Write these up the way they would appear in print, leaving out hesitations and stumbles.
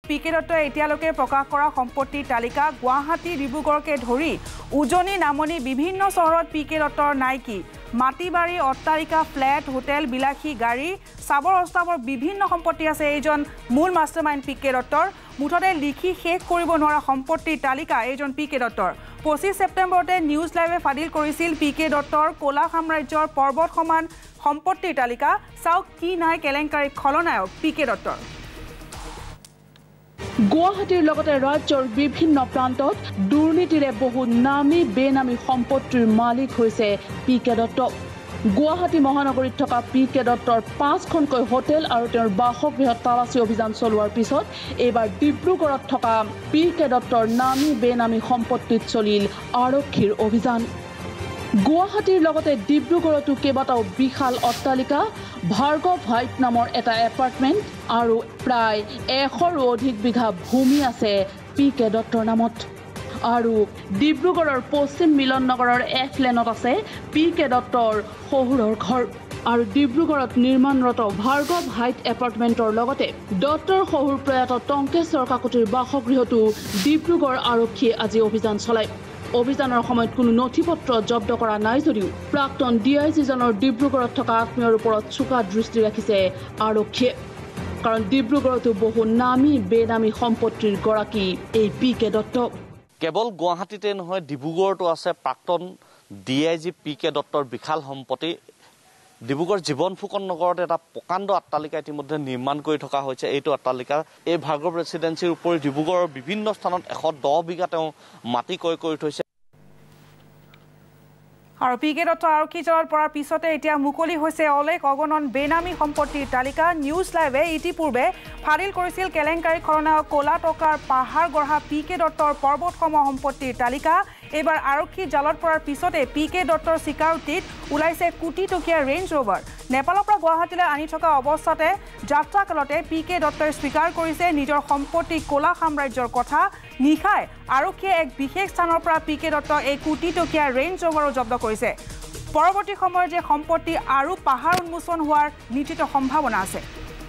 P K দত্তই এতিয়ালৈকে প্ৰকাশ কৰা সম্পত্তিৰ তালিকা গুৱাহাটী ডিব্ৰুগড়কে ধৰি উজনি নামনি বিভিন্ন চহৰত পি কে দত্তৰ নাইকি মাটি বাৰী অট্টালিকা ফ্লেট হোটেল বিলাসী গাড়ী সাবৰ অস্তাবৰ বিভিন্ন সম্পত্তি আছে এইজন মূল মাষ্টাৰমাইণ্ড পি কে দত্তৰ মুঠতে লিখি শেষ কৰিব নোৱাৰা সম্পত্তিৰ তালিকা এইজন পি কে দত্তৰ 25 ছেপ্টেম্বৰতে নিউজ লাইভে ফাদিল কৰিছিল পি কে দত্তৰ কোলা সাম্ৰাজ্যৰ পৰ্বত সমান সম্পত্তিৰ তালিকা চাওক কি নাই কেলেংকাৰী খলনায়ক পি কে দত্তৰ গুৱাহাটীৰ লগতে ৰাজ্যৰ বিভিন্ন প্ৰান্তত দুৰ্নীতিৰে বহু নামী বেনামী সম্পত্তিৰ মালিক হৈছে পি কে দত্ত গুৱাহাটী মহানগৰীত থকা পি কে দত্তৰ 5খনকৈ হোটেল আৰু তেওঁৰ বাসগৃহত তালাচী অভিযান চলোৱাৰ পিছত এইবাৰ ডিব্ৰুগড়ত থকা পি কে দত্তৰ নামী বেনামী সম্পত্তিত চলিল আৰক্ষীৰ অভিযান গুৱাহাটীৰ লগতে ডিব্ৰুগড়তো কেইবাটাও বিশাল অট্টালিকা ভাৰ্গৱ হাইট নামৰ এটা এপাৰ্টমেণ্ট আৰু প্ৰায় 100ৰো অধিক বিঘা ভূমি আছে পি কে দত্তৰ নামত আৰু ডিব্ৰুগড়ৰ পশ্চিম মিলন নগৰৰ এফ লেনত আছে পি কে দত্তৰ শহুৰৰ ঘৰ আৰু ডিব্ৰুগড়ত নিৰ্মাণৰত ভাৰ্গৱ হাইট এপাৰ্টমেণ্টৰ লগতে দত্তৰ শহুৰ প্ৰয়াত টংকেশ্বৰ কাকতিৰ বাসগৃহতো ডিব্ৰুগড় আৰক্ষীয়ে আজি অভিযান চলায় অভিযানৰ সময়ত কোনো নথিপত্ৰ জব্দ কৰা নাই যদিও প্ৰাক্তন ডিআইজিজনৰ ডিব্ৰুগড়ত থকা আত্মীয়ৰ ওপৰত চোকা দৃষ্টি ৰাখিছে আৰক্ষীয়ে কাৰণ ডিব্ৰুগড়তো বহু নামী বেনামী সম্পত্তিৰ গৰাকী এই পি কে দত্ত কেৱল গুৱাহাটীতে নহয় ডিব্ৰুগড়তো আছে প্ৰাক্তন ডিআইজি পি কে দত্তৰ বিশাল সম্পত্তি ডিব্ৰুগড় জীৱন ফুকন নগৰত এটা প্ৰকাণ্ড অট্টালিকা ইতিমধ্যে নিৰ্মাণ কৰি থকা হৈছে এইটো অট্টালিকা এই ভাৰ্গৱ ৰেচিডেন্সিৰ উপৰি ডিব্ৰুগড়ৰ বিভিন্ন স্থানত 110 বিঘা তেওঁ মাটি ক্ৰয় কৰি থৈছে আৰু পি কে দত্ত আৰক্ষী জেলত পৰাৰ পিছতে এতিয়া মুকলি হৈছে অলেখ অগণন বেনামী সম্পত্তিৰ তালিকা নিউজ লাইভে ইতিপূৰ্বে ফাদিল কৰিছিল কেলেংকাৰী খলনায়ক কোলা টকাৰ পাহাৰ গঢ়া পি কে দত্তৰ পৰ্বতসম সম্পত্তিৰ তালিকা এবাৰ আৰক্ষী জালত পৰাৰ পিছতে পি কে দত্তৰ স্বীকাৰোক্তিত ওলাইছে কোটি টকীয়া ৰেঞ্জ ৰোভাৰ নেপালৰ পৰা গুৱাহাটীলৈ আনি থকা অৱস্থাতে যাত্ৰাকালতে পি কে দত্তই স্বীকাৰ কৰিছে নিজৰ সম্পত্তি কোলা সাম্ৰাজ্যৰ কথা নিশাই আৰক্ষীয়ে এক বিশেষ স্থানৰ পৰা পি কে দত্তৰ এই কোটি টকীয়া ৰেঞ্জ ৰোভাৰো জব্দ কৰিছে পৰৱৰ্তী সময়ত যে সম্পত্তি আৰু পাহাৰ উন্মোচন হোৱাৰ নিশ্চিত সম্ভাৱনা আছে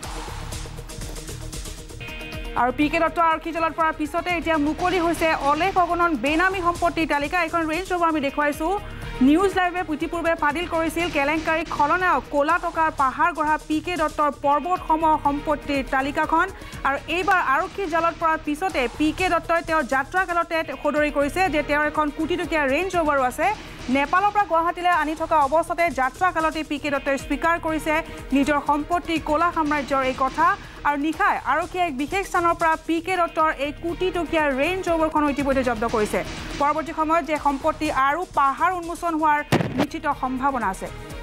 আৰু পি কে দত্ত আৰক্ষী জেলত পৰাৰ পিছতে এতিয়া মুকলি হৈছে অলেখ অগণন বেনামী সম্পত্তিৰ তালিকা এখন ৰেঞ্জ ৰোভাৰ আমি দেখুৱাইছোঁ নিউজ লাইভে ইতিপূৰ্বে ফাদিল কৰিছিল কেলেংকাৰী খলনায়ক কোলা টকাৰ পাহাৰ গঢ়া পি কে দত্তৰ পৰ্বতসম সম্পত্তিৰ তালিকাখন আৰু এইবাৰ আৰক্ষী জালত পৰাৰ পিছতে পি কে দত্তই তেওঁৰ যাত্ৰাকালতে সদৰি কৰিছে যে তেওঁৰ এখন কোটি টকীয়া ৰেঞ্জ ৰোভাৰো আছে নেপালৰ পৰা গুৱাহাটীলৈ আনি থকা অৱস্থাতে যাত্ৰাকালতে পি কে দত্তই স্বীকাৰ কৰিছে নিজৰ সম্পত্তি কোলা সাম্ৰাজ্যৰ এই কথা আৰু নিশাই আৰক্ষীয়ে এক বিশেষ স্থানৰ পৰা পি কে দত্তৰ এই কোটি টকীয়া ৰেঞ্জ ৰোভাৰখন ইতিমধ্যে জব্দ কৰিছে পৰৱৰ্তী সময়ত যে সম্পত্তি আৰু পাহাৰ উন্মোচন হোৱাৰ নিশ্চিত সম্ভাৱনা আছে